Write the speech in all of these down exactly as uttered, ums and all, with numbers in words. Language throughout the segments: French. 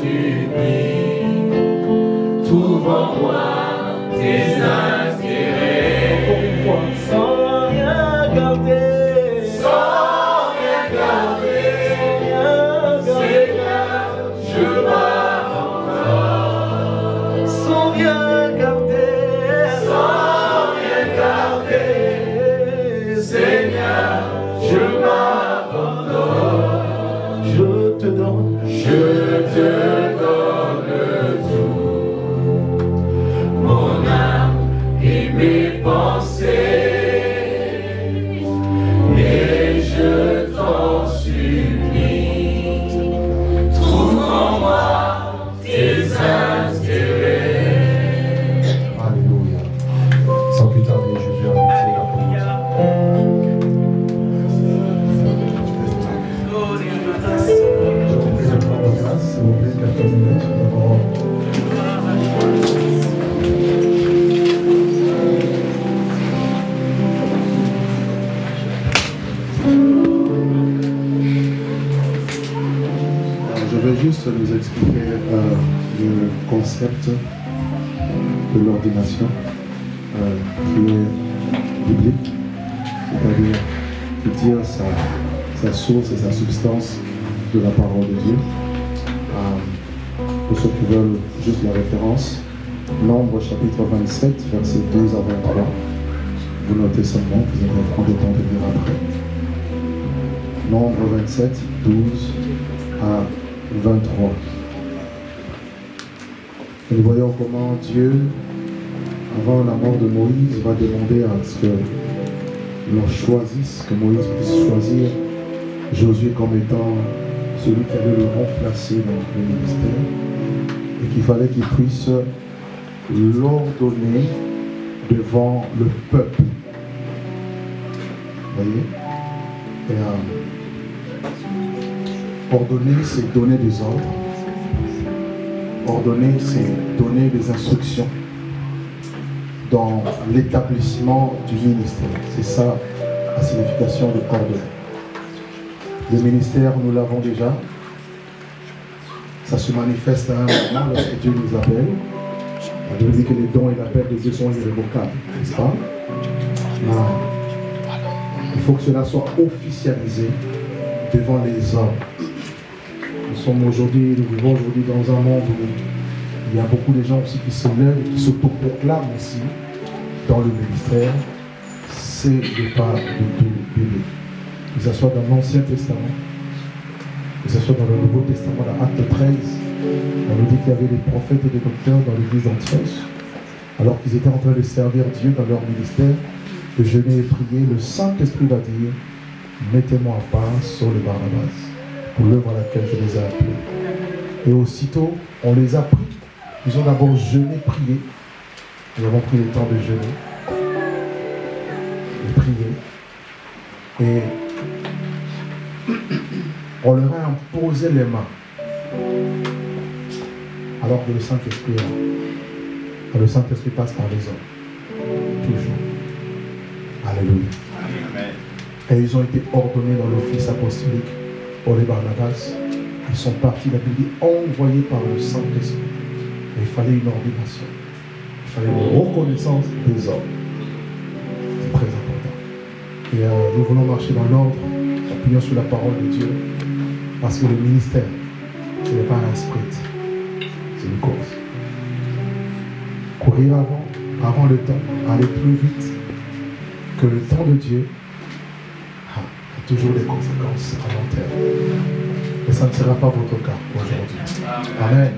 Nous expliquer euh, le concept de l'ordination euh, qui est biblique, c'est-à-dire qui tire sa, sa source et sa substance de la parole de Dieu. Euh, pour ceux qui veulent juste la référence, Nombre chapitre vingt-sept, versets douze à vingt-trois. Vous notez seulement, vous allez prendre le temps de lire après. Nombre vingt-sept, douze à vingt-trois. Et nous voyons comment Dieu, avant la mort de Moïse, va demander à ce que l'on choisisse, que Moïse puisse choisir Josué comme étant celui qui allait le remplacer dans le ministère, et qu'il fallait qu'il puisse l'ordonner devant le peuple. Vous voyez? Et, euh, ordonner, c'est donner des ordres. Ordonner, c'est donner des instructions dans l'établissement du ministère. C'est ça la signification de ordonner. Le ministère, nous l'avons déjà. Ça se manifeste à un moment lorsque Dieu nous appelle. Je vous dis que les dons et l'appel de Dieu sont irrévocables, n'est-ce pas? Non. Il faut que cela soit officialisé devant les hommes. Nous sommes aujourd'hui, nous vivons aujourd'hui dans un monde où il y a beaucoup de gens aussi qui se lèvent et qui s'autoproclament aussi dans le ministère. C'est le pas de tout bébé. Que ce soit dans l'Ancien Testament, que ce soit dans le Nouveau Testament, dans Acte treize, on nous dit qu'il y avait des prophètes et des docteurs dans l'église d'Antioche, alors qu'ils étaient en train de servir Dieu dans leur ministère, de jeûner et prier. Le Saint-Esprit va dire, mettez-moi à part sur le Barnabas, pour l'œuvre à laquelle je les ai appelés. Et aussitôt, on les a pris. Ils ont d'abord jeûné, prié. Nous avons pris le temps de jeûner, de prier. Et on leur a imposé les mains. Alors que le Saint-Esprit, le Saint-Esprit passe par les hommes. Toujours. Alléluia. Amen. Et ils ont été ordonnés dans l'office apostolique pour les Barnabas. Ils sont partis, la Bible dit, envoyés par le Saint-Esprit. Et il fallait une ordination. Il fallait une reconnaissance des hommes. C'est très important. Et euh, nous voulons marcher dans l'ordre, appuyant sur la parole de Dieu. Parce que le ministère, ce n'est pas un sprint. C'est une course. Courir avant, avant le temps, aller plus vite que le temps de Dieu, ah, a toujours des conséquences à long terme. Et ça ne sera pas votre cas aujourd'hui. Amen.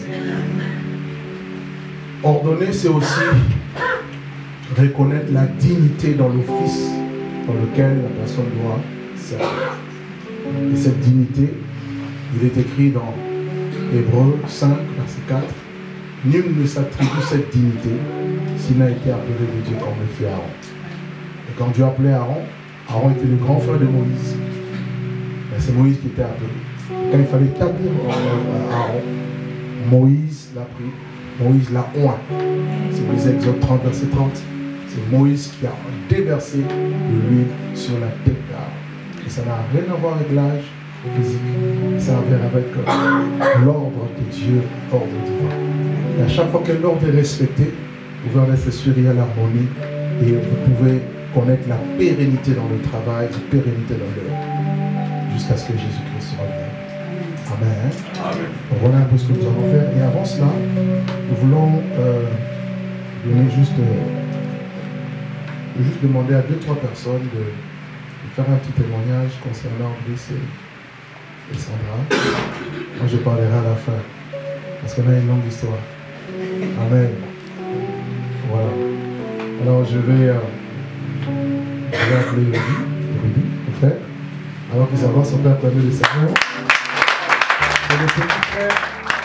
Ordonner, c'est aussi reconnaître la dignité dans l'office dans lequel la personne doit servir. Et cette dignité, il est écrit dans Hébreux cinq, verset quatre. Nul ne s'attribue cette dignité s'il n'a été appelé de Dieu comme le fait Aaron. Et quand Dieu appelait Aaron, Aaron était le grand frère de Moïse. Et c'est Moïse qui était appelé. Et quand il fallait établir Aaron, Moïse l'a pris, Moïse l'a oint. C'est les Exode trente, verset trente. C'est Moïse qui a déversé de l'huile sur la tête d'Aaron. Et ça n'a rien à voir avec l'âge, physique. Ça a à faire avec euh, l'ordre de Dieu, ordre divin. Et à chaque fois que l'ordre est respecté, vous pouvez en être sûr, il y a l'harmonie et vous pouvez connaître la pérennité dans le travail, la pérennité dans l'œuvre, jusqu'à ce que Jésus-Christ revienne. Amen. Amen. Donc voilà un peu ce que nous allons faire. Et avant cela, nous voulons euh, donner juste, euh, juste demander à deux, trois personnes de, de faire un petit témoignage concernant Brice et, et Sandra. Moi, je parlerai à la fin, parce qu'on a une longue histoire. Amen. Voilà. Alors, je vais, euh, je vais appeler Rudy, le frère, alors qu'ils avancent, on peut acclamer le Seigneur. C'est le petit frère.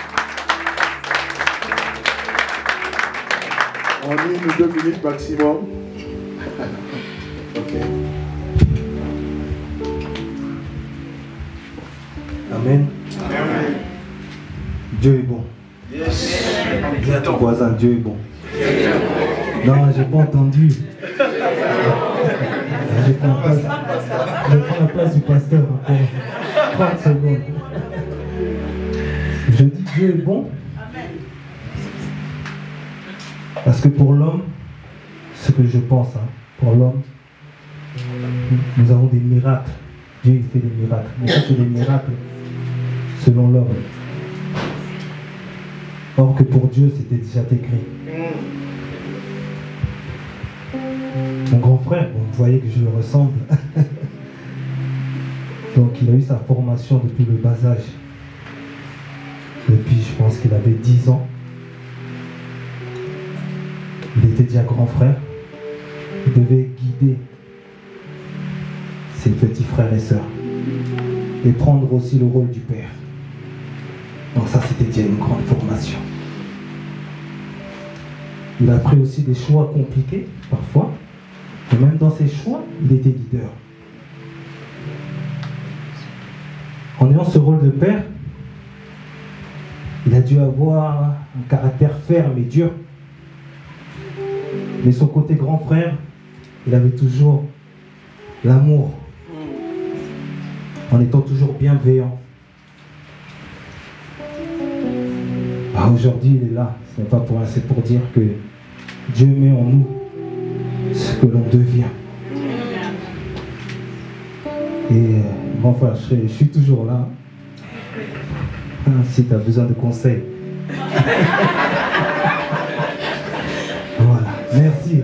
En une ou deux minutes maximum. Ok. Amen. Amen. Dieu est bon. Yes. Dis à ton voisin, Dieu est bon. Non, j'ai pas entendu. Je prends la place, je prends la place du pasteur encore. trente secondes. Je dis Dieu est bon. Parce que pour l'homme, ce que je pense, hein, pour l'homme, nous avons des miracles. Dieu il fait des miracles. Mais ça, c'est des miracles selon l'homme. Or que pour Dieu, c'était déjà écrit. Mon grand frère, bon, vous voyez que je le ressemble. Donc il a eu sa formation depuis le bas âge. Depuis, je pense qu'il avait dix ans. Il était déjà grand frère. Il devait guider ses petits frères et sœurs. Et prendre aussi le rôle du père. Donc ça, c'était déjà une grande formation. Il a pris aussi des choix compliqués, parfois. Et même dans ses choix, il était leader. En ayant ce rôle de père, il a dû avoir un caractère ferme et dur. Mais son côté grand frère, il avait toujours l'amour. En étant toujours bienveillant. Ah, aujourd'hui, il est là. Ce n'est pas pour rien, c'est pour dire que Dieu met en nous ce que l'on devient. Et bon, enfin, je, je suis toujours là. Si tu as besoin de conseils. Voilà, merci.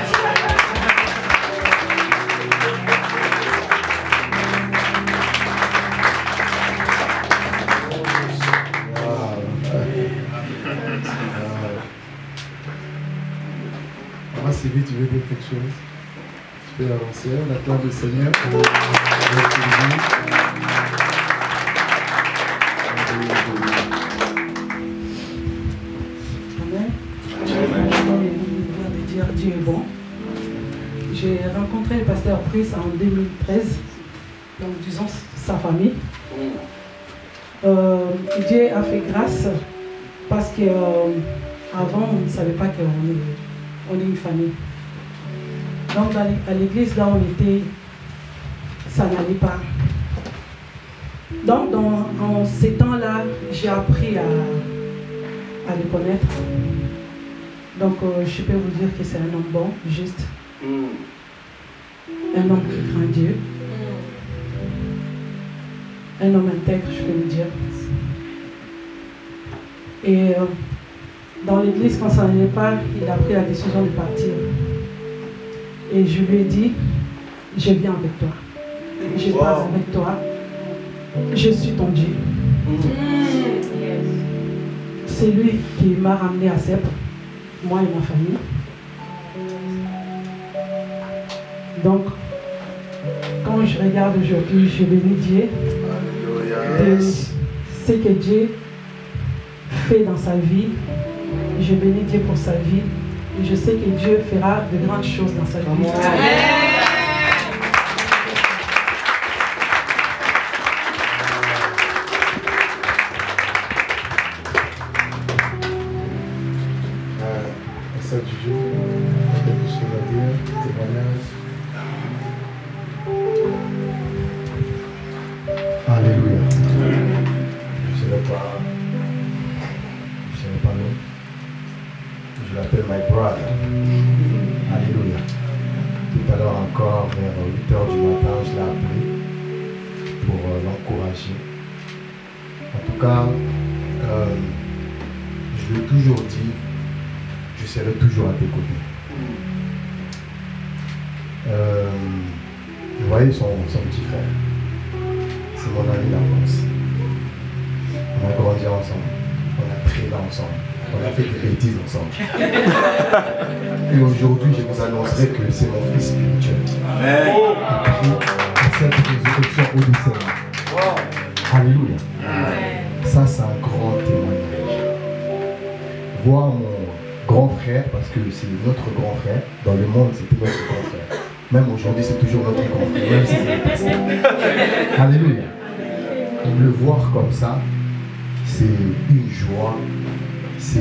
Sylvie, tu veux dire quelque chose? Tu peux avancer. On acclame le Seigneur pour le Amen. Je viens de dire Dieu est bon. J'ai rencontré le pasteur Brice en deux mille treize, donc disons sa famille. Euh, Dieu a fait grâce parce que euh, avant on ne savait pas qu'on est on est une famille. Donc à l'église là où on était, ça n'allait pas. Donc dans, en ces temps-là, j'ai appris à, à le connaître. Donc euh, je peux vous dire que c'est un homme bon, juste. Un homme qui craint Dieu. Un homme intègre, je peux le dire. Et euh, dans l'église, quand ça n'allait pas, il a pris la décision de partir. Et je lui ai dit, je viens avec toi. Je passe wow. avec toi. Je suis ton Dieu. Mm. C'est lui qui m'a ramené à Sèvres, moi et ma famille. Donc, quand je regarde aujourd'hui, je bénis Dieu de ce que Dieu fait dans sa vie. Je bénis Dieu pour sa vie. Et je sais que Dieu fera de grandes choses dans sa vie. Amen. Ça du jour, quelque chose à dire, témoignage. Alléluia. je ne sais pas nom, je l'appelle my brother. Alléluia. Tout à l'heure encore, vers huit heures du matin, je l'ai appelé pour euh, l'encourager. En tout cas, euh, je l'ai toujours dit, je serai toujours à tes côtés. Euh, vous voyez son, son petit frère, c'est mon ami d'enfance. On a grandi ensemble, on a traîné ensemble, on a fait des bêtises ensemble. Et aujourd'hui, je vous annoncerai que c'est mon fils spirituel. Amen. À cette résurrection au décès. Alléluia. Amen. Ça, c'est un grand témoignage. Voir mon grand frère, parce que c'est notre grand frère, dans le monde, c'était notre grand frère. Même aujourd'hui, c'est toujours notre grand frère, même si c'est le Alléluia. Le voir comme ça, c'est une joie. C'est...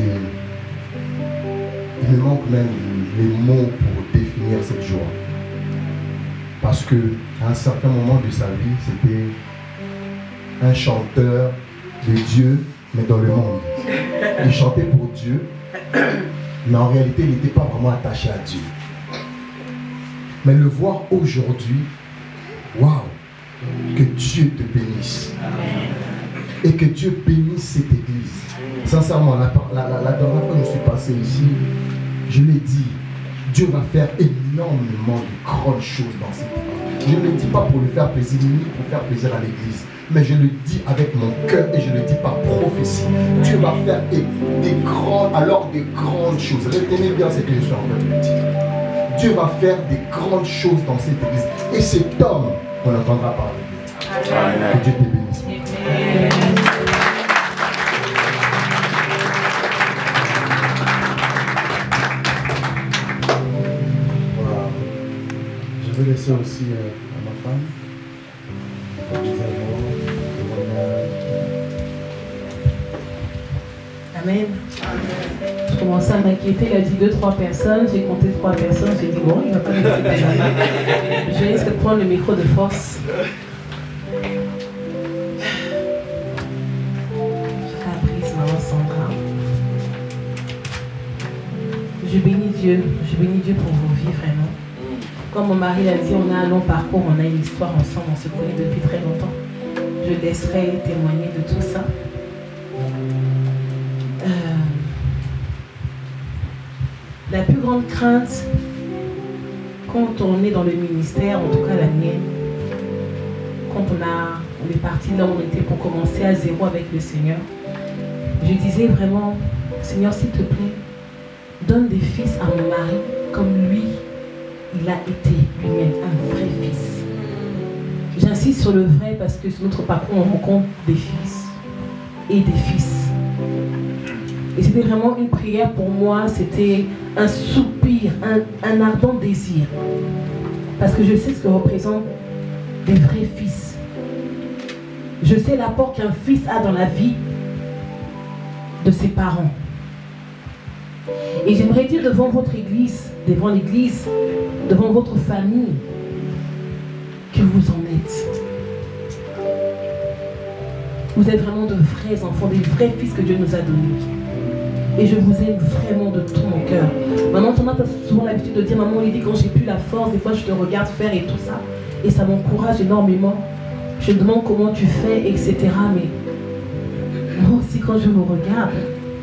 Il me manque même les mots pour définir cette joie. Parce que à un certain moment de sa vie, c'était un chanteur de Dieu, mais dans le monde. Il chantait pour Dieu, mais en réalité, il n'était pas vraiment attaché à Dieu. Mais le voir aujourd'hui, waouh, que Dieu te bénisse. Et que Dieu bénisse cette église. Sincèrement, la, la, la, la dernière fois que je suis passé ici, je l'ai dit, Dieu va faire énormément de grandes choses dans cette église. Je ne le dis pas pour lui faire plaisir, ni pour faire plaisir à l'église, mais je le dis avec mon cœur et je le dis par prophétie. Dieu va faire des grandes, alors des grandes choses. Retenez bien ce que je suis en train de dire. Dieu va faire des grandes choses dans cette église. Et cet homme, on entendra parler. Que Dieu te bénisse. Voilà. Je vais laisser aussi euh, à ma femme. Amen. Je commençais à m'inquiéter, il a dit deux, trois personnes, j'ai compté trois personnes, j'ai dit bon, il va pas me laisser passer. Je risque de prendre le micro de force. Je bénis Dieu, je bénis Dieu pour vos vies vraiment. Comme mon mari l'a dit, on a un long parcours, on a une histoire ensemble, on se connaît depuis très longtemps. Je laisserai témoigner de tout ça. Euh, la plus grande crainte quand on est dans le ministère, en tout cas la mienne, quand on, a, on est parti là où on était pour commencer à zéro avec le Seigneur, je disais vraiment, Seigneur, s'il te plaît, donne des fils à mon mari comme lui, il a été lui-même un vrai fils. J'insiste sur le vrai parce que sur notre parcours, on rencontre des fils et des fils. Et c'était vraiment une prière pour moi, c'était un soupir, un, un ardent désir. Parce que je sais ce que représentent des vrais fils. Je sais l'apport qu'un fils a dans la vie de ses parents. Et j'aimerais dire devant votre église, devant l'église, devant votre famille, que vous en êtes. Vous êtes vraiment de vrais enfants, des vrais fils que Dieu nous a donnés. Et je vous aime vraiment de tout mon cœur. Maman, ton mari a souvent l'habitude de dire, maman, il dit quand j'ai plus la force, des fois je te regarde faire et tout ça. Et ça m'encourage énormément. Je me demande comment tu fais, et cetera. Mais moi aussi, quand je vous regarde,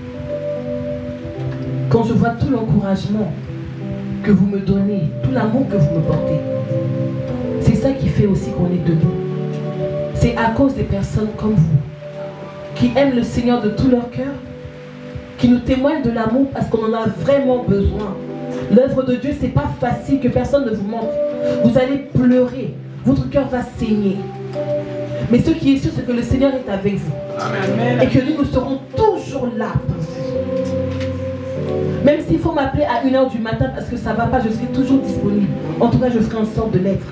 quand je vois tout l'encouragement que vous me donnez, tout l'amour que vous me portez, c'est ça qui fait aussi qu'on est debout. C'est à cause des personnes comme vous, qui aiment le Seigneur de tout leur cœur, qui nous témoignent de l'amour parce qu'on en a vraiment besoin. L'œuvre de Dieu, c'est pas facile, que personne ne vous montre. Vous allez pleurer, votre cœur va saigner. Mais ce qui est sûr, c'est que le Seigneur est avec vous. Amen. Et que nous, nous serons toujours là pour vous. Même s'il faut m'appeler à une heure du matin parce que ça ne va pas, je serai toujours disponible. En tout cas, je ferai en sorte de l'être.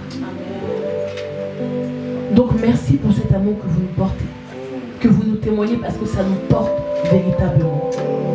Donc, merci pour cet amour que vous nous portez. Que vous nous témoignez parce que ça nous porte véritablement.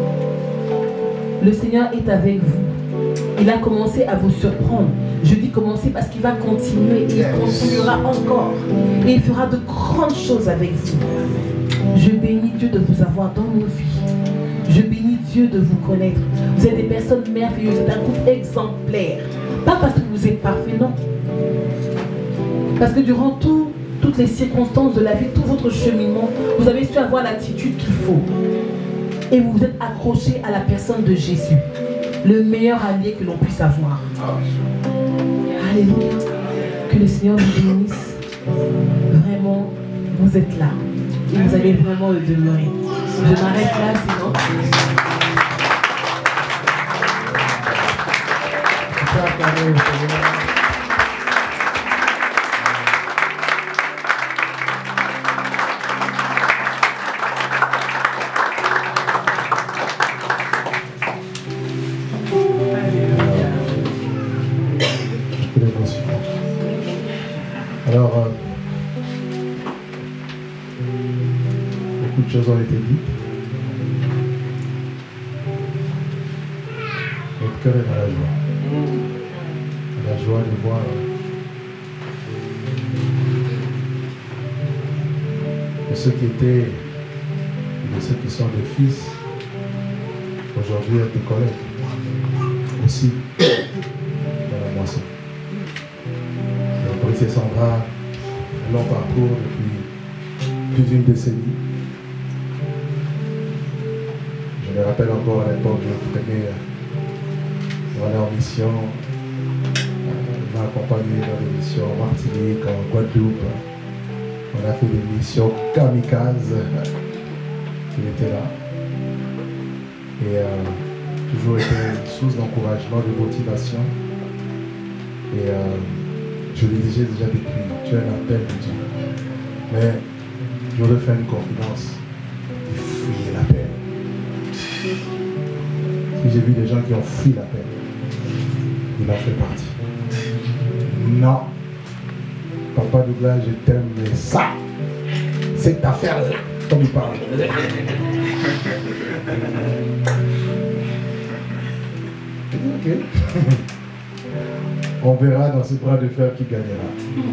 Le Seigneur est avec vous. Il a commencé à vous surprendre. Je dis commencer parce qu'il va continuer. Et il continuera encore. Et il fera de grandes choses avec vous. Je bénis Dieu de vous avoir dans nos vies. Je bénis Dieu de vous connaître. Vous êtes des personnes merveilleuses, vous êtes un couple exemplaire. Pas parce que vous êtes parfait, non. Parce que durant tout, toutes les circonstances de la vie, tout votre cheminement, vous avez su avoir l'attitude qu'il faut. Et vous vous êtes accroché à la personne de Jésus. Le meilleur allié que l'on puisse avoir. Alléluia. Que le Seigneur vous bénisse. Vraiment, vous êtes là. Et vous allez vraiment le demeurer. Je m'arrête là, sinon. Alors, euh, beaucoup de choses ont été dites. Notre cœur est dans la joie. La joie de voir de ceux qui étaient, de ceux qui sont des fils, aujourd'hui être des collègues, aussi dans la moisson. C'est Sandra, un long parcours depuis plus d'une décennie. Je me rappelle encore à l'époque, je prenais, on allait en mission, on m'a accompagné dans des missions en Martinique, en Guadeloupe. On a fait des missions kamikazes. Il était là. Et euh, toujours été une source d'encouragement, de motivation. Et euh, je le disais déjà depuis, tu as un appel de Dieu. Mais je voudrais faire une confidence. Il fuit la peine. Si j'ai vu des gens qui ont fui la peine, il en fait partie. Non. Papa Douglas, je t'aime, mais ça, cette affaire-là, comme il parle. Ok. On verra dans ce bras de fer qui gagnera.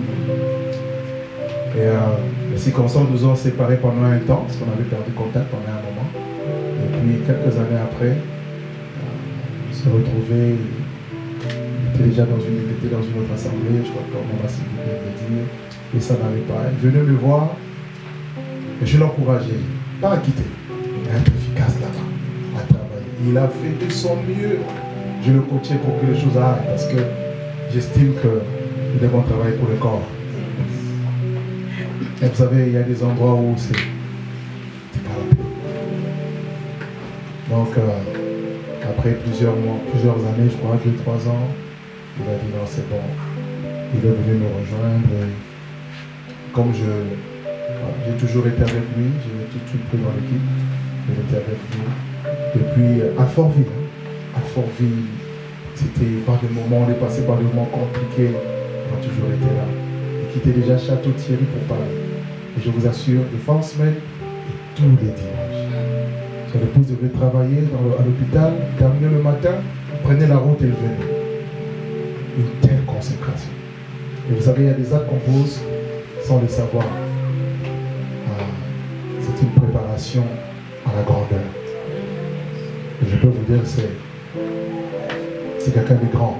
Et euh, les circonstances nous ont séparés pendant un temps, parce qu'on avait perdu contact pendant un moment. Et puis quelques années après, euh, on s'est retrouvés, il était déjà dans une, il était dans une autre assemblée, je crois qu'on va s'équiper de dire, et ça n'allait pas. Il venait me voir, et je l'encourageais, pas à quitter, mais à être efficace là-bas, à travailler. Il a fait de son mieux. Je le coachais pour que les choses aillent, parce que j'estime que nous devons travailler pour le corps. Et vous savez, il y a des endroits où c'est pas la peine. Donc, euh, après plusieurs mois, plusieurs années, je crois, deux, trois ans, il a dit non, c'est bon. Il est venu me rejoindre. Et comme je, voilà, j'ai toujours été avec lui, j'ai tout de suite pris dans l'équipe, il était avec lui. Et puis, à Fortville, à Fortville, c'était par des moments, on est passé par des moments compliqués, on a toujours été là. Il quittait déjà Château-Thierry pour Paris. Et je vous assure, de fin de semaine et tous les dimanches. Son épouse devait travailler dans le, à l'hôpital, terminer le matin, prenait la route et elle venait. Une telle consécration. Et vous savez, il y a des actes qu'on pose sans le savoir. Ah, c'est une préparation à la grandeur. Et je peux vous dire, c'est c'est quelqu'un de grand.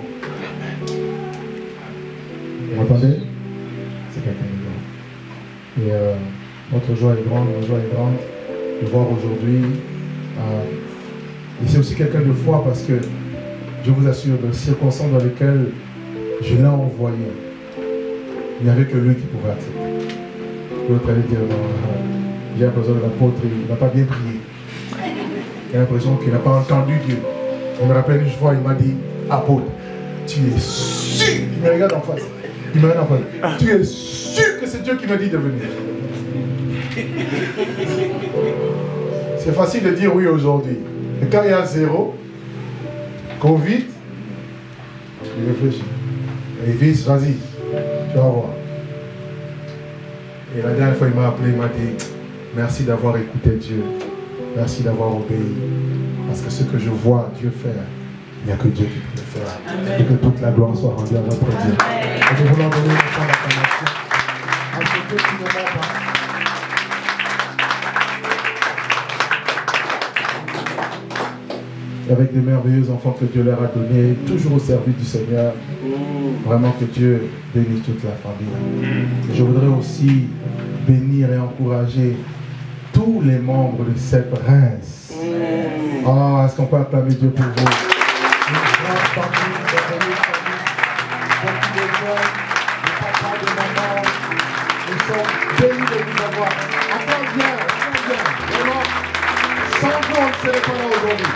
Vous m'entendez? C'est quelqu'un de grand. Et euh, notre joie est grande, notre joie est grande de voir aujourd'hui. Euh, et c'est aussi quelqu'un de foi parce que je vous assure, dans les circonstances dans lesquelles je l'ai envoyé, il n'y avait que lui qui pouvait accepter. L'autre allait dire, non, j'ai l'impression que l'apôtre, il n'a pas bien prié. J'ai l'impression qu'il n'a pas entendu Dieu. Je me rappelle une fois, il m'a dit, apôtre, tu es sûr, il me regarde en face, il me regarde en face, tu es sûr que c'est Dieu qui m'a dit de venir. C'est facile de dire oui aujourd'hui. Mais quand il y a zéro, Covid, il réfléchit. Et il dit, vas-y, tu vas voir. Et la dernière fois, il m'a appelé, il m'a dit, merci d'avoir écouté Dieu. Merci d'avoir obéi. Parce que ce que je vois Dieu faire, il n'y a que Dieu qui peut le faire. Amen. Et que toute la gloire soit rendue à notre Dieu. Et nous voulons donner une fois l'acclamation à ce Dieu qui ne ment pas. avec les merveilleux enfants que Dieu leur a donnés, toujours au service du Seigneur. Vraiment que Dieu bénisse toute la famille. Je voudrais aussi bénir et encourager tous les membres de cette Reims. Oh, est-ce qu'on peut acclamer Dieu pour vous? Une grande famille, une merveilleuse famille, beaucoup de jeunes, de papa, de maman. Nous sommes bénis de vous avoir. Encore bien, encore bien. Vraiment, sans vous, on ne serait pas là aujourd'hui.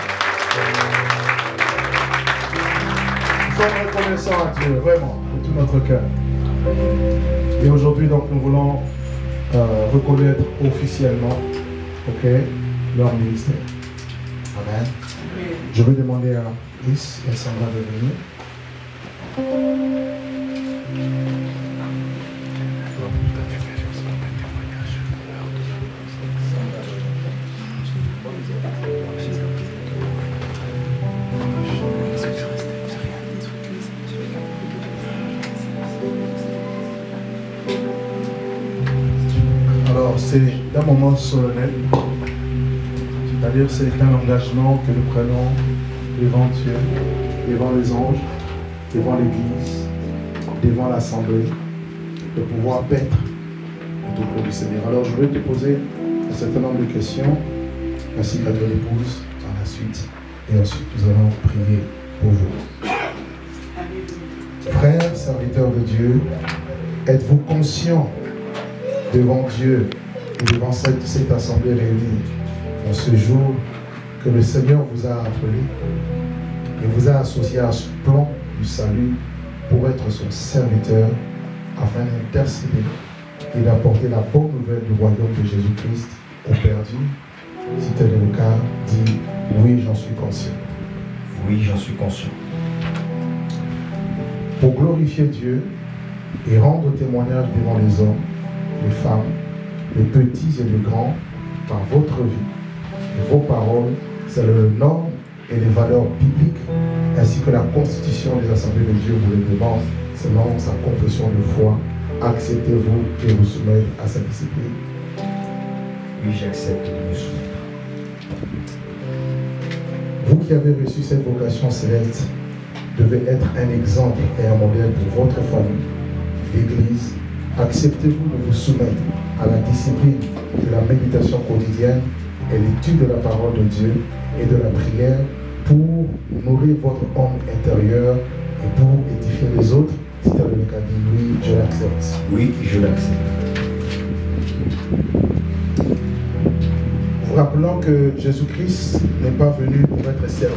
Nous sommes reconnaissants à Dieu, vraiment, de tout notre cœur. Et aujourd'hui, donc, nous voulons euh, reconnaître officiellement, ok, leur ministère. Amen. Je vais demander à Chris et Sandra de venir. Alors, c'est un moment solennel. C'est-à-dire c'est un engagement que nous prenons devant Dieu, devant les anges, devant l'Église, devant l'Assemblée, de pouvoir paître le trône du Seigneur. Alors je vais te poser un certain nombre de questions, ainsi qu'à ton épouse par la suite. Et ensuite nous allons prier pour vous. Frères, serviteurs de Dieu, êtes-vous conscients devant Dieu et devant cette, cette assemblée réunie en ce jour que le Seigneur vous a appelé et vous a associé à ce plan du salut pour être son serviteur afin d'intercéder et d'apporter la bonne nouvelle du royaume de Jésus-Christ aux perdus? Si tel est le cas, dis oui, j'en suis conscient. Oui, j'en suis conscient. Pour glorifier Dieu et rendre témoignage devant les hommes, les femmes, les petits et les grands, par votre vie et vos paroles, c'est le norme et les valeurs bibliques, ainsi que la constitution des assemblées de Dieu vous les demande, selon sa confession de foi. Acceptez-vous et vous soumettre à sa discipline? Oui, j'accepte de me soumettre. Vous qui avez reçu cette vocation céleste, devez être un exemple et un modèle pour votre famille, l'Église. Acceptez-vous de vous soumettre à la discipline de la méditation quotidienne et l'étude de la parole de Dieu et de la prière pour nourrir votre homme intérieur et pour édifier les autres? Si tu as le cas, dis oui, je l'accepte. Oui, je l'accepte. Vous rappelant que Jésus-Christ n'est pas venu pour être servi,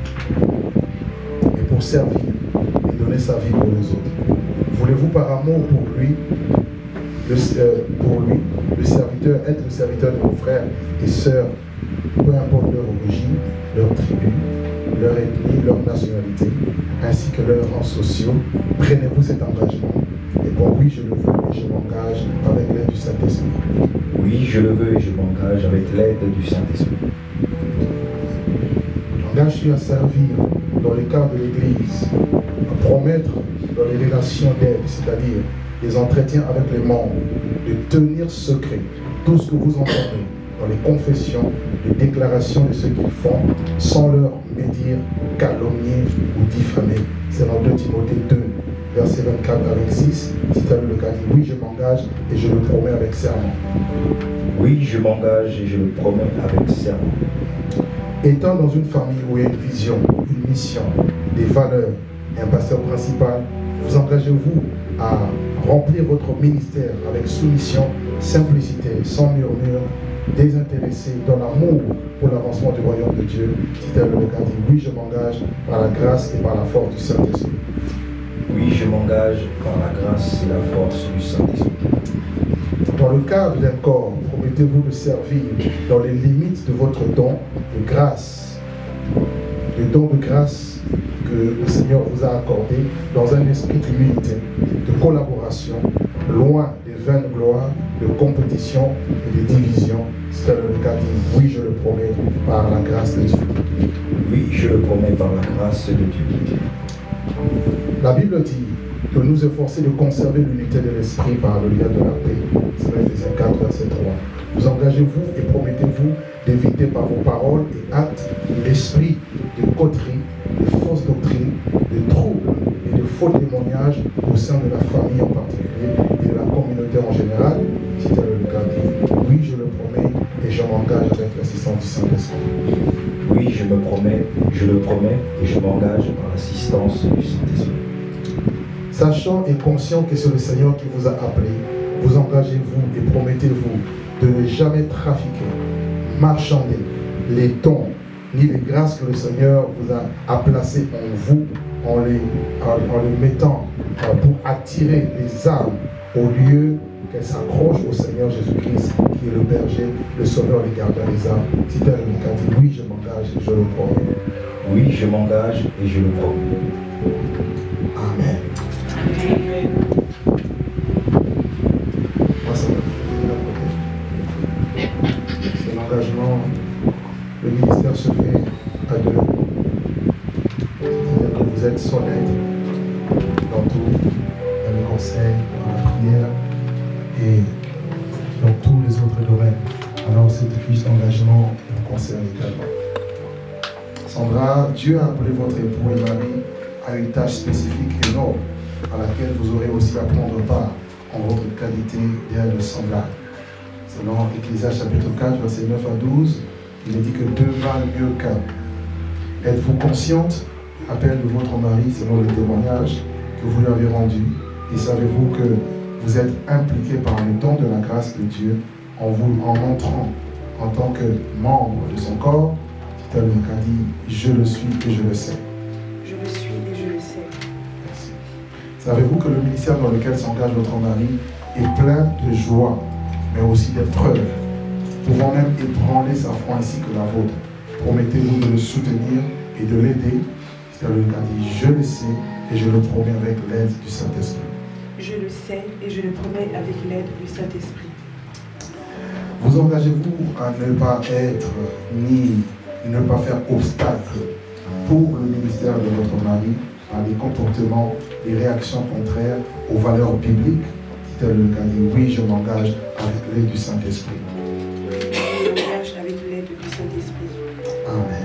mais pour servir et donner sa vie pour les autres. Voulez-vous par amour pour lui, le, euh, pour lui, le serviteur, être le serviteur de vos frères et sœurs, peu importe leur origine, leur tribu, leur ethnie, leur nationalité, ainsi que leurs rangs sociaux? Prenez-vous cet engagement? Et bon, oui, je le veux et je m'engage avec l'aide du Saint-Esprit. Oui, je le veux et je m'engage avec l'aide du Saint-Esprit. Engage-tu à servir dans le cadre de l'Église, à promettre dans les relations d'aide, c'est-à-dire les entretiens avec les membres, de tenir secret tout ce que vous entendez dans les confessions, les déclarations de ceux qu'ils font, sans leur médire, calomnier ou diffamer. C'est dans deux Timothée deux, versets vingt-quatre à vingt-six. Si tu as le cas, dit oui, je m'engage et je le promets avec serment. Oui, je m'engage et je le promets avec serment. Étant dans une famille où il y a une vision, une mission, des valeurs et un pasteur principal, vous engagez-vous à remplir votre ministère avec soumission, simplicité, sans murmure, désintéressé, dans l'amour pour l'avancement du royaume de Dieu? Si tel est le cas, dit oui, je m'engage par la grâce et par la force du Saint-Esprit. Oui, je m'engage par la grâce et la force du Saint-Esprit. Dans le cadre d'un corps, promettez-vous de servir dans les limites de votre don de grâce, le don de grâce que le Seigneur vous a accordé dans un esprit d'humilité, de collaboration, loin des vaines gloires, de compétition et de division? C'est le cas dit oui, je le promets par la grâce de Dieu. Oui, je le promets par la grâce de Dieu. La Bible dit de nous efforcer de conserver l'unité de l'esprit par le lien de la paix. C'est Éphésiens quatre, verset trois. Vous engagez-vous et promettez-vous d'éviter par vos paroles et actes l'esprit de coteries, de fausses doctrines, de troubles et de faux témoignages au sein de la famille en particulier et de la communauté en général, si tel est le cas, dit oui, je le promets et je m'engage avec l'assistance du Saint-Esprit. Oui, je me promets, je le promets et je m'engage par l'assistance du Saint-Esprit. Sachant et conscient que c'est le Seigneur qui vous a appelé, vous engagez-vous et promettez-vous de ne jamais trafiquer, marchander les dons ni les grâces que le Seigneur vous a, a placées en vous en les, en, en les mettant euh, pour attirer les âmes au lieu qu'elles s'accrochent au Seigneur Jésus-Christ qui est le berger, le sauveur, le gardien des âmes. Si tel est le cas, dit oui, je m'engage et je le promets. Oui, je m'engage et je le promets. Amen. Moi, ça va. C'est l'engagement. Le ministère se fait à deux. C'est-à-dire que vous êtes solide dans tout, dans le conseil, dans la prière et dans tous les autres domaines. Alors cette fiche d'engagement vous concerne également. Sandra, Dieu a appelé votre époux et mari à une tâche spécifique et noble à laquelle vous aurez aussi à prendre part en votre qualité d'aide semblable. Selon Ecclésiaste chapitre quatre, versets neuf à douze, il est dit que deux valent mieux qu'un. Êtes-vous consciente, appel de votre mari selon le témoignage que vous lui avez rendu, et savez-vous que vous êtes impliqué par le don de la grâce de Dieu en vous en entrant en tant que membre de son corps, c'est tel le cas dit, je le suis et je le sais. Je le suis et je le sais. Merci. Savez-vous que le ministère dans lequel s'engage votre mari est plein de joie, mais aussi d'épreuves, pouvant même ébranler sa foi ainsi que la vôtre. Promettez-vous de le soutenir et de l'aider. C'est le cas dit, je le sais et je le promets avec l'aide du Saint-Esprit. Je le sais et je le promets avec l'aide du Saint-Esprit. Vous engagez-vous à ne pas être ni ne pas faire obstacle pour le ministère de votre mari par des comportements, des réactions contraires aux valeurs bibliques. C'est le cas dit, oui, je m'engage avec l'aide du Saint-Esprit. Je m'engage avec l'aide du Saint-Esprit. Amen.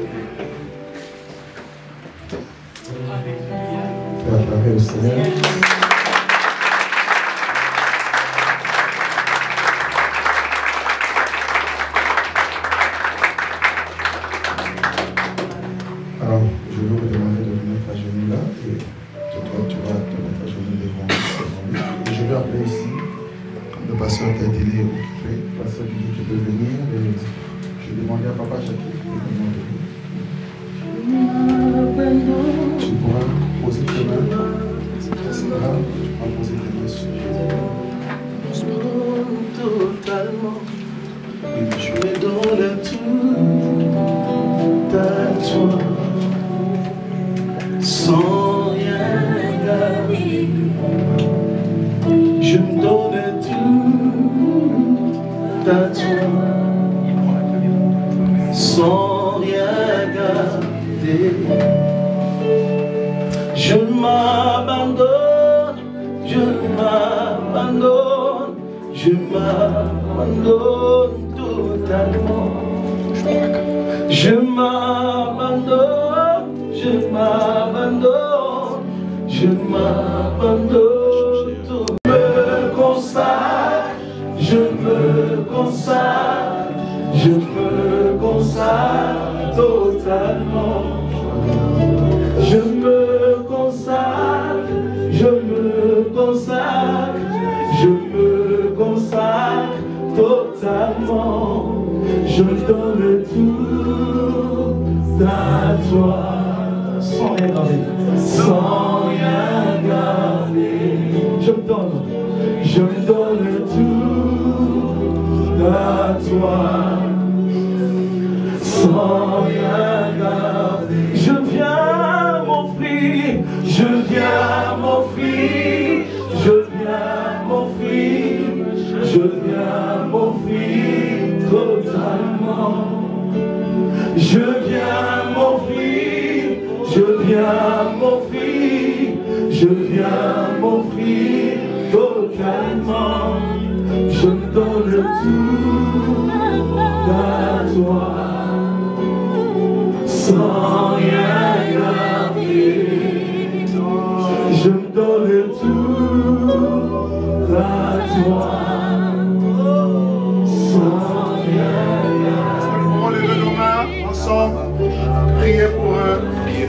Je vais acclamer au Seigneur. Alors, je vais vous demander de vous mettre à genoux là et toi, tu vas te mettre à genoux devant lui. Et je vais appeler ici, comme le pasteur t'a été occupé, le pasteur lui dit que tu peux venir. Et je vais demander à papa Jackie de venir de lui. Tu pourras poser tes mains. C'est là, tu pourras poser tes mains sur. Totalement, je me donne tout à toi, sans rien garder. Je me donne tout à toi, sans rien garder. Je m'abandonne, je m'abandonne, je m'abandonne totalement. Je m'abandonne, je m'abandonne, je m'abandonne. Je me consacre, je me consacre, je me consacre totalement. Je me consacre, je me consacre, je me consacre totalement. Je donne tout à toi, sans rien garder, sans rien garder. Je me donne, je me donne tout à toi, sans rien garder. Je viens m'offrir, je viens m'offrir, je viens m'offrir, je viens m'offrir totalement. Je viens m'offrir, je viens m'offrir, je viens m'offrir totalement. Je me donne tout à toi, sans ensemble, priez pour eux.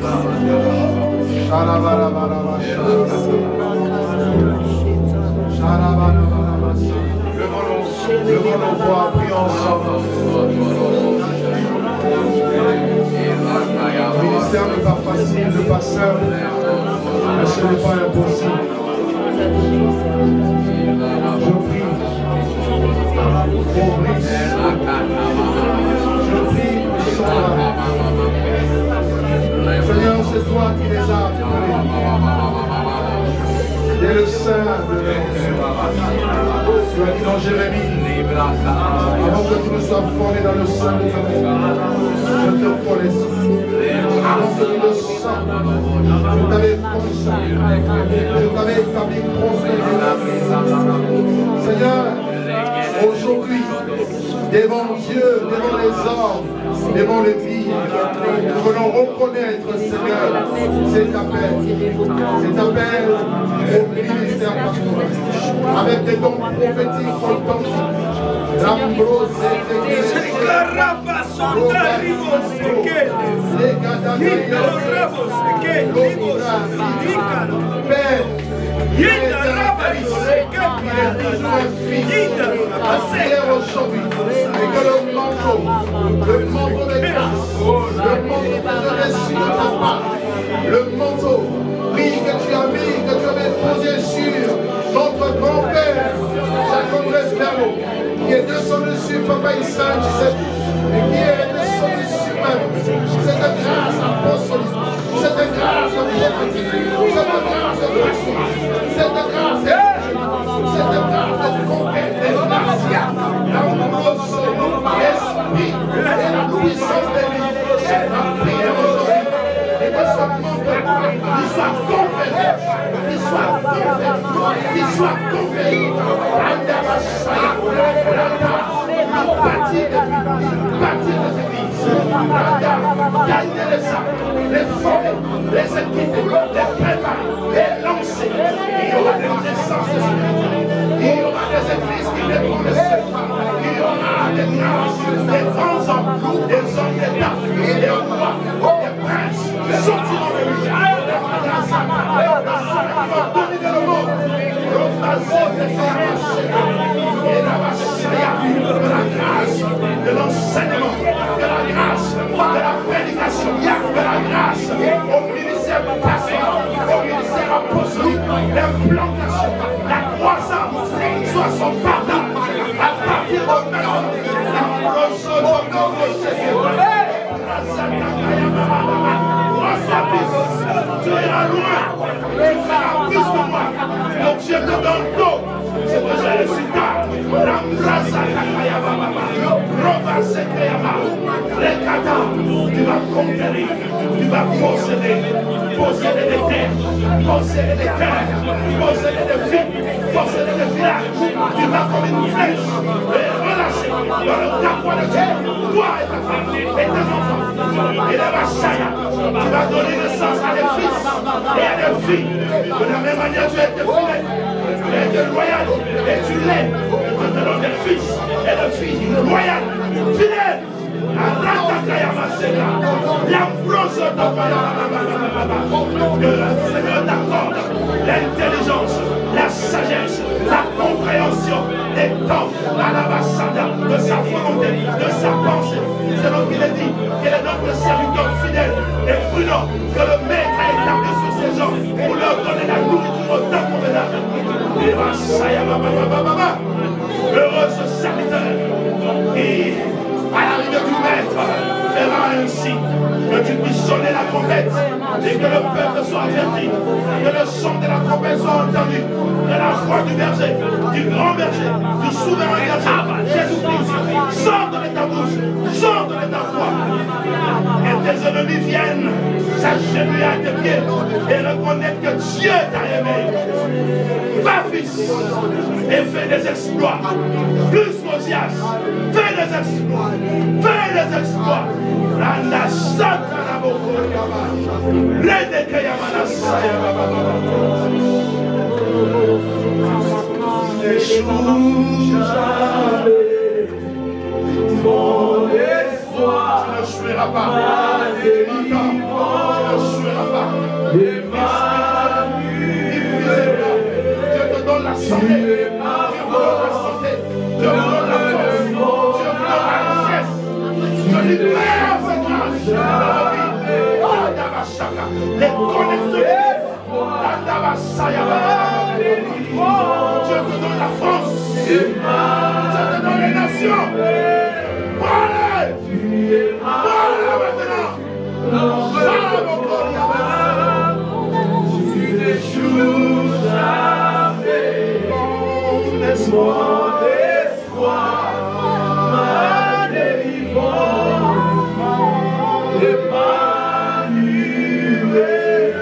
Levons nos voix, prions ensemble. Le ministère n'est pas facile, n'est pas simple, mais ce n'est pas impossible. Je prie pour Brice. Je prie pour Sora. Seigneur, c'est toi qui les as appelés. Et le sein de tu as dit dans Jérémie, avant que tu ne sois formé dans le sein de ta mère, je te connaissais. Avant que tu le sens, je t'avais consacré, je t'avais établi prospérité. Seigneur, aujourd'hui, devant Dieu, devant les hommes, devant les vies, nous voulons reconnaître, Seigneur, cet appel, cet appel au ministère pastoral, avec des dons prophétiques authentiques. L'ambrose Père, il est aujourd'hui, et que le manteau, le manteau de grâce, le manteau que je reçu de ta part, le manteau, oui, que tu as mis, que tu avais posé sur notre grand-père, Jacques-André Ferro, qui est descendu sur Papa Issa, tu sais, et qui est descendu sur même, cette grâce apostolique, cette grâce prophétique, cette grâce de grâce, cette grâce de cette grâce de conquête, de grâce, l'amour, l'esprit et la puissance de vie, c'est la prière aujourd'hui. Et que ce monde qui soit conféré, qui soit conféré, qui soit conféré, nous bâtir des églises, gagner les âmes, les former, les équiper, les préparer, les lancer. Il y aura des naissances spirituelles, il y aura des églises qui les connaissent pas, il y aura des grâces, des grands hommes, des hommes d'État, des rois, des princes, sortiront de lui. Ils vont dominer le monde. Et la grâce de l'enseignement, de la grâce de la prédication, de la grâce au ministère pastoral, au ministère apostolique, l'implantation, la croissance, soit son partage à partir de maintenant. Tu iras loin, tu feras plus que moi. Donc je te donne l'eau. C'est que j'ai reçu tard. Tu vas conquérir, tu vas posséder, posséder des terres, posséder des cœurs, posséder des filles, posséder des villages. Tu vas comme une flèche et relâcher dans le carreau de Dieu, toi et ta femme et tes enfants. Et les Vachaya, tu vas donner naissance à des fils et à des filles. De la même manière, tu es fidèle, tu es loyal et tu l'es. Je te donne des fils et des filles loyales, fidèles. Que le Seigneur t'accorde l'intelligence, la sagesse, la compréhension des temps, à la bassada de sa volonté, de sa pensée. C'est donc qu'il est dit qu'il est notre serviteur fidèle et prudent, que le maître a établi sur ses gens pour leur donner la nourriture au temps convenable. Heureux ce serviteur qui, à l'arrivée du maître, fera ainsi que tu puisses sonner la trompette et que le peuple soit averti, que le son de la trompette soit entendu, que la voix du berger, du grand berger, du souverain berger, Jésus-Christ, sort de ta bouche, sort de ta foi, et tes ennemis viennent s'agenouiller à tes pieds et reconnaître que Dieu t'a aimé. Va, fils, et fais des exploits. Plus Mosias, fais des exploits. Fais des exploits. Randa Santa la Boko. Rede Kayamana Sayababa. Mon espoir. suivras pas. Tu ne suivras pas. Dieu te donne la santé. Dieu te donne la santé. Dieu te donne la force. Dieu te donne la richesse. Je libère cette grâce dans la vie. Les connexions. Dieu te donne la France. Dieu te donne les nations. Parlez. Parlez maintenant. Parlez mon corps. Tu n'échoues jamais. Mon espoir, ma délivrance, Emmanuel.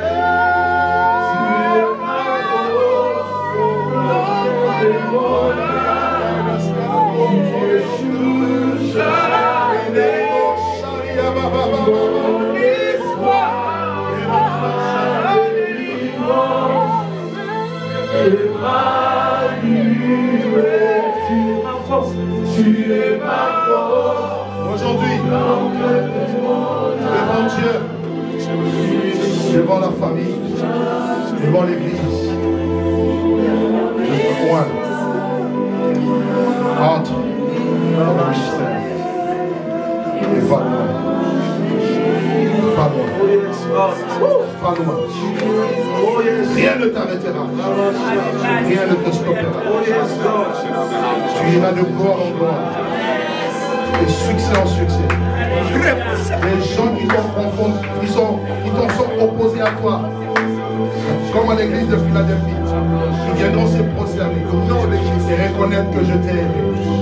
Aujourd'hui, devant Dieu, devant la famille, devant l'église, je te pointe entre dans le mystère et va loin. Va loin. Va loin. Rien ne t'arrêtera. Rien ne te stoppera. Tu iras de gloire en gloire. De succès en succès. Les gens qui t'ont confondu, qui sont, qui t'ont sont opposés à toi, comme à l'église de Philadelphie, qui viendront se prosterner et reconnaître que je t'ai aimé.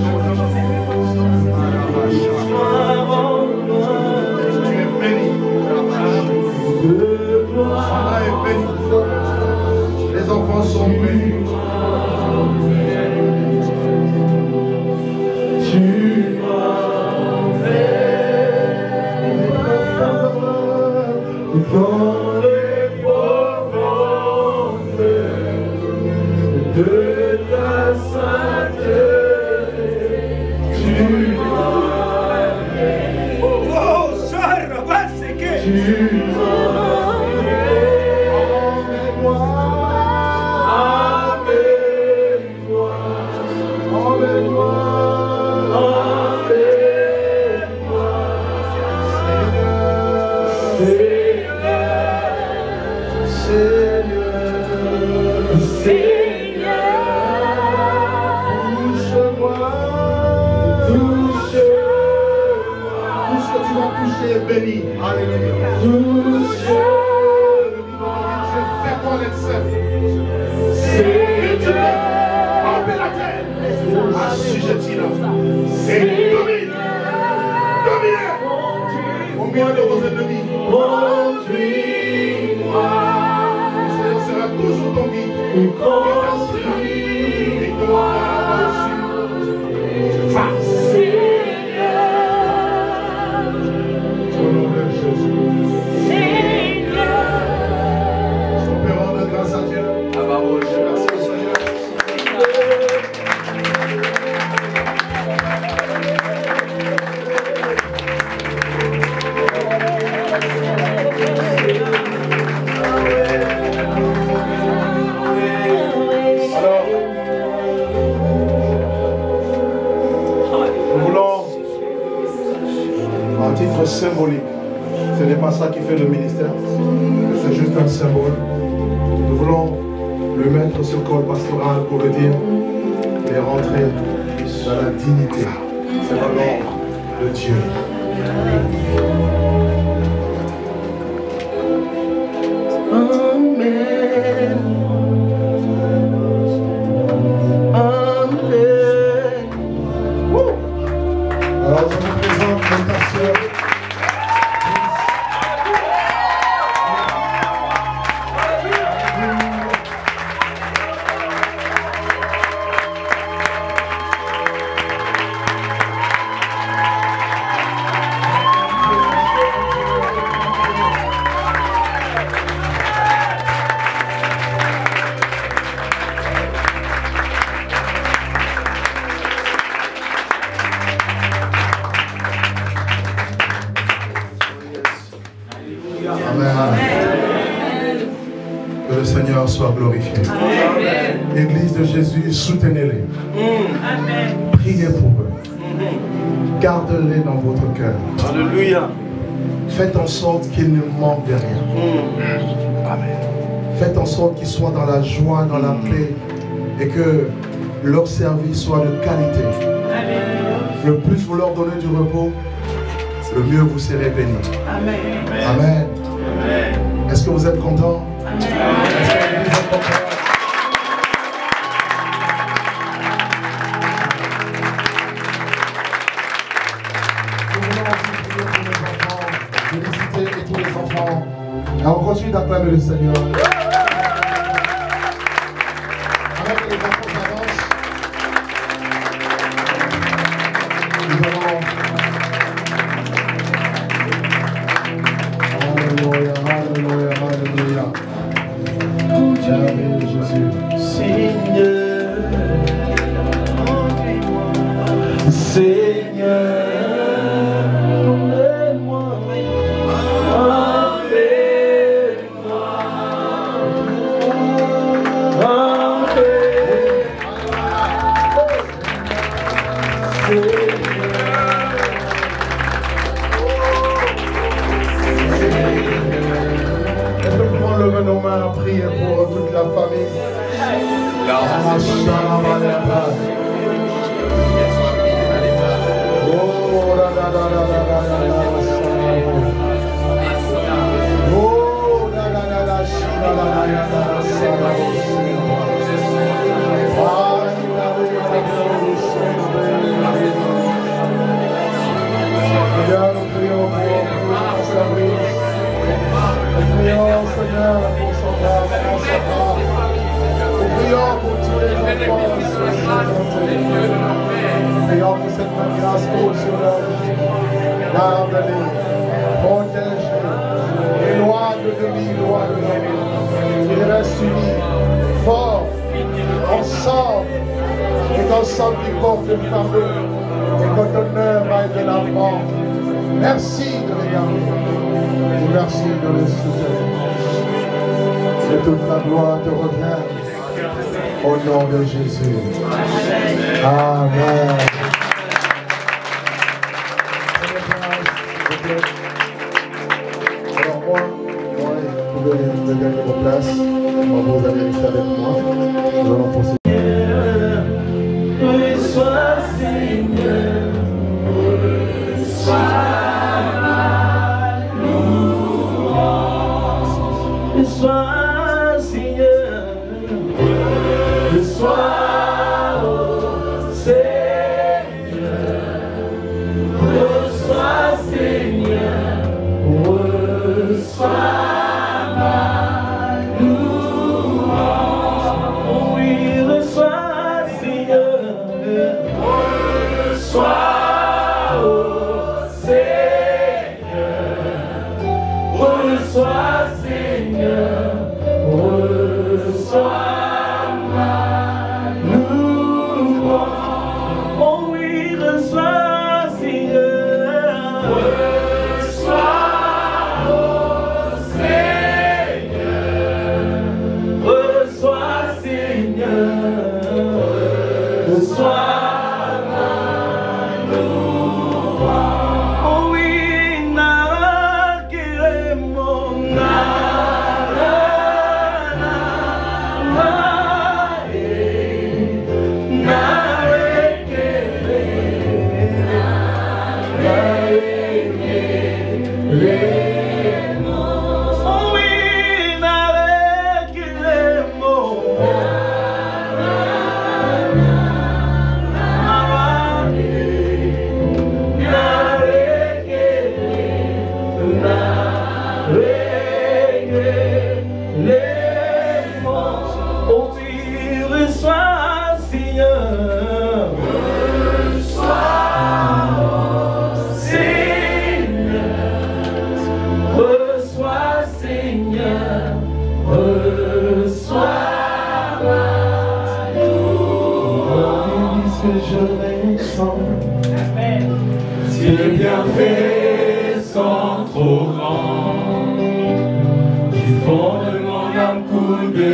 Tu es béni. Sandra est béni. Les enfants sont bénis. Tu dans les profondeurs de ta sainteté, tu m'as oh, Sarah, c'est que tu m'as emmène-moi, emmène-moi, emmène-moi, emmène-moi, Seigneur. Béni. Alléluia. Je fais connaître ça. Seigneur, remplis la terre. Assujettis-la. Et domine. Domine. Au milieu de vos ennemis. Conduis-moi. Le Seigneur sera toujours ton guide. Conduis-moi. Face. Symbolique. Ce n'est pas ça qui fait le ministère. C'est juste un symbole. Nous voulons le mettre sur le col pastoral pour le dire et rentrer dans la dignité. C'est dans l'ordre de Dieu. Amen. Amen. Woo. Alors je vous présente mon pasteur. Amen. Que le Seigneur soit glorifié. Église de Jésus, soutenez-les. Priez pour eux. Gardez-les dans votre cœur. Alléluia. Faites en sorte qu'ils ne manquent de rien. Amen. Faites en sorte qu'ils soient dans la joie, dans la paix, et que leur service soit de qualité. Le plus vous leur donnez du repos, le mieux vous serez bénis. Amen. Amen. Amen. Est-ce que vous êtes contents? Amen. Est-ce que vous êtes contents? Féliciter et tous les enfants. Et on continue d'acclamer le Seigneur. Avec les enfants s'avancent, nous allons. Alléluia, alléluia, alléluia. Amen, Jésus. Seigneur, Seigneur. Nos mains à prier pour toute la famille. Oh, la la la la la la oh, la la la la la la Prions, Seigneur, pour son frère, pour son frère. Nous prions pour tous les enfants Nous prions pour cette même grâce sur leur vie. Garde-les, protège-les, éloigne de lui, éloigne de lui. Qu'ils restent unis, forts, ensemble, et qu'ensemble ils portent le fardeau, et que ton œuvre aille de l'avant. Merci de les garder. Et merci de les soutenir. Que toute la gloire te revient au nom de Jésus. Amen. Alors moi, moi, vous pouvez gagner vos places. Vous allez rester avec moi. Nous allons procéder. Sois Seigneur, sois Sois Seigneur, sois oh Seigneur, sois Seigneur, sois ma louange. Oui, reçois Seigneur, sois oh Seigneur, reçois Seigneur, reçois ma louange. Oh oui, reçois Seigneur, reçois oh Seigneur, reçois Seigneur, reçois ma louange. Oh oui, na queremos na. Tes bienfaits sont trop grands. de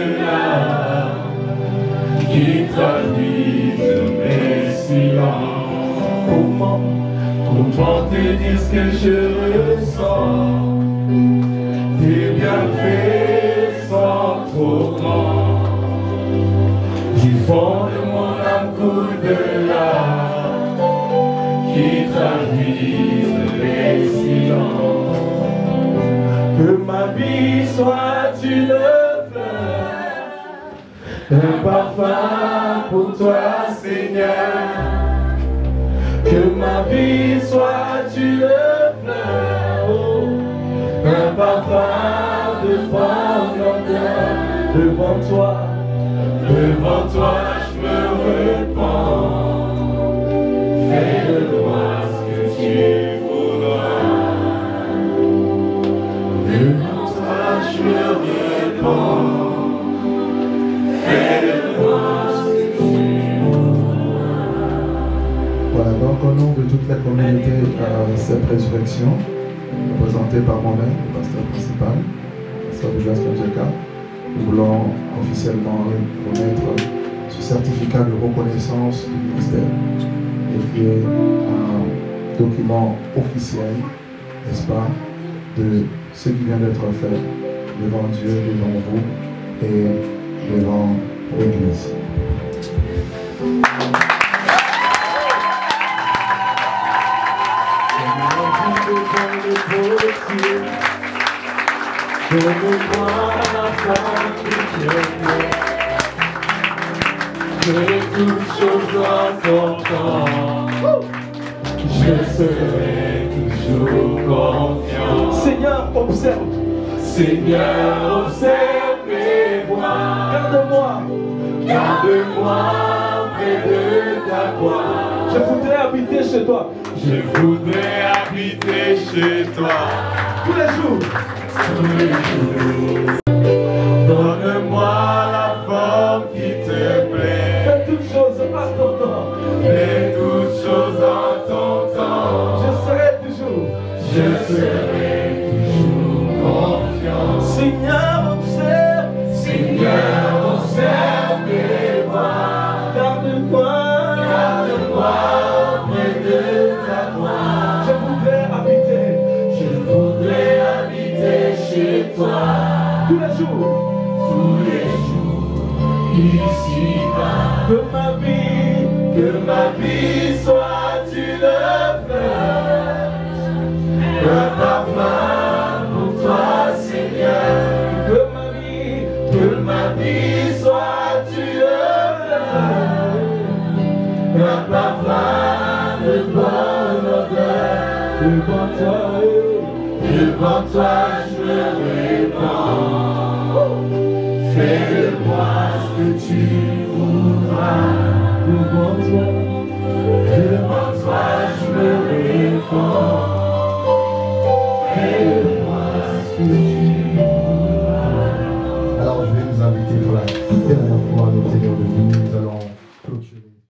larmes qui traduisent mes silences. Comment, comment te dire ce que je ressens? Tes bienfaits sont trop grands. Du fond de mon âme coule de larmes qui traduisent les silences. Que ma vie soit une fleur, un parfum pour toi, Seigneur. Que ma vie soit une fleur, oh, un parfum de bonheur. Devant toi, devant toi, je me répands. Fais de moi ce que tu voudras. Devant toi, je me répands. Fais de moi ce que tu voudras. Voilà, donc au nom de toute la communauté euh, cette résurrection, représentée par moi-même, le pasteur principal, le pasteur de Douglas Kanjeka, nous voulons officiellement remettre ce certificat de reconnaissance du ministère, et qui est un document officiel, n'est-ce pas, de ce qui vient d'être fait devant Dieu, devant vous et devant l'Église. Donne-moi la foi que tu es. Que toutes choses en ton temps, je serai toujours confiant. Seigneur, observe. Seigneur, observe mes voies. Garde-moi. Garde-moi près de ta voix. Je voudrais habiter chez toi. Je voudrais habiter chez toi. Tous les jours. Tous les jours. Donne-moi la forme qui te plaît. Fais toutes choses en ton temps. Fais toutes choses en ton temps. Je serai toujours. Je serai toujours confiant. Seigneur, observe. Seigneur, observe mes voies. Garde-moi. Garde-moi près de ta voix. Je voudrais habiter. Je voudrais habiter chez toi. Tous les jours. Tous les jours. Ici-bas. Que ma vie. Que ma vie soit une fleur. Un parfum pour toi, Seigneur. Que ma vie. Que ma vie soit une fleur. Un parfum de bonne odeur. Devant toi, devant toi je me répands. Fais de moi ce que tu voudras. Devant toi,